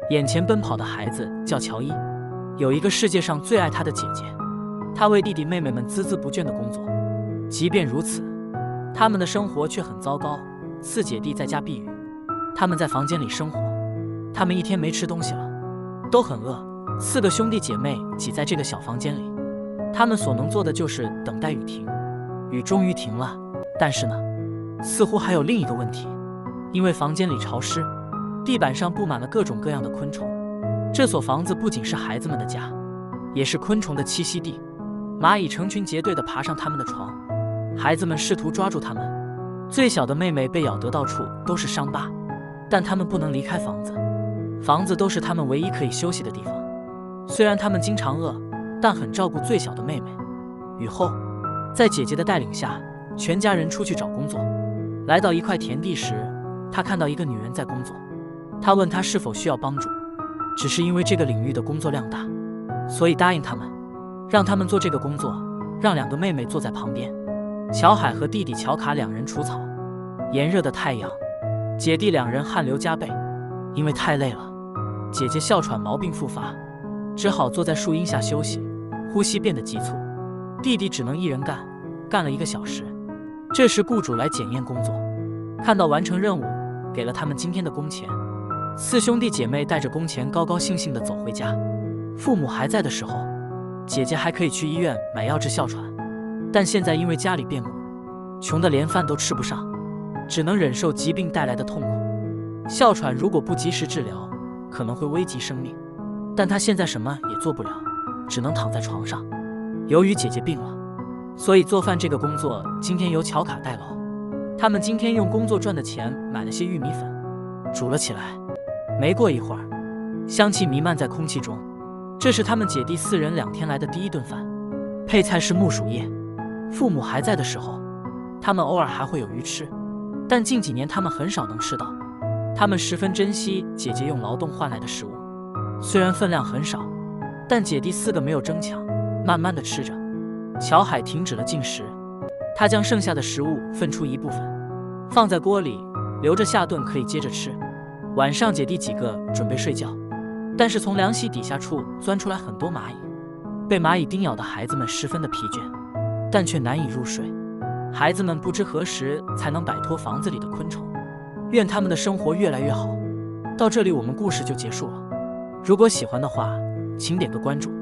眼前奔跑的孩子叫乔伊，有一个世界上最爱他的姐姐，他为弟弟妹妹们孜孜不倦的工作。即便如此，他们的生活却很糟糕。四姐弟在家避雨，他们在房间里生活。他们一天没吃东西了，都很饿。4个兄弟姐妹挤在这个小房间里，他们所能做的就是等待雨停。雨终于停了，但是呢，似乎还有另一个问题，因为房间里潮湿，地板上布满了各种各样的昆虫。这所房子不仅是孩子们的家，也是昆虫的栖息地。蚂蚁成群结队地爬上他们的床，孩子们试图抓住它们。最小的妹妹被咬得到处都是伤疤，但他们不能离开房子，房子都是他们唯一可以休息的地方。虽然他们经常饿，但很照顾最小的妹妹。雨后，在姐姐的带领下，全家人出去找工作。来到一块田地时，他看到一个女人在工作。他问她是否需要帮助，只是因为这个领域的工作量大，所以答应他们，让他们做这个工作，让2个妹妹坐在旁边。乔海和弟弟乔卡2人除草。炎热的太阳，姐弟2人汗流浃背，因为太累了。姐姐哮喘毛病复发，只好坐在树荫下休息，呼吸变得急促。弟弟只能一人干了1个小时。这时雇主来检验工作，看到完成任务，给了他们今天的工钱。4兄弟姐妹带着工钱高高兴兴地走回家。父母还在的时候，姐姐还可以去医院买药治哮喘，但现在因为家里变故，穷得连饭都吃不上，只能忍受疾病带来的痛苦。哮喘如果不及时治疗，可能会危及生命，但她现在什么也做不了，只能躺在床上。由于姐姐病了，所以做饭这个工作今天由乔卡代劳。他们今天用工作赚的钱买了些玉米粉，煮了起来。没过一会儿，香气弥漫在空气中。这是他们姐弟4人2天来的第1顿饭，配菜是木薯叶。父母还在的时候，他们偶尔还会有鱼吃，但近几年他们很少能吃到。他们十分珍惜姐姐用劳动换来的食物，虽然分量很少，但姐弟4个没有争抢，慢慢的吃着。乔海停止了进食，他将剩下的食物分出一部分，放在锅里，留着下顿可以接着吃。晚上姐弟几个准备睡觉，但是从凉席底下处钻出来很多蚂蚁，被蚂蚁叮咬的孩子们十分的疲倦，但却难以入睡。孩子们不知何时才能摆脱房子里的昆虫，愿他们的生活越来越好。到这里我们故事就结束了。如果喜欢的话，请点个关注，